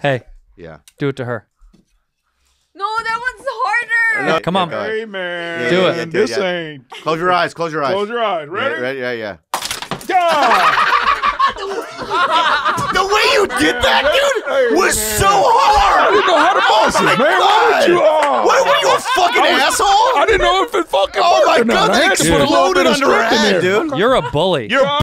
Hey. Yeah. Do it to her. No, that one's harder. No, Come on. Hey, man. Do it. This ain't. Close your eyes. Close your eyes. Close your eyes. Ready? Yeah. God! The way you did that, dude, was so hard. I didn't know how to boss it, man. Why would you? What were you, a fucking asshole? I didn't know if it fucking Oh worked my or not. God, I that had to put a little exploded bit of under her strength in head, there. dude. You're a bully. You're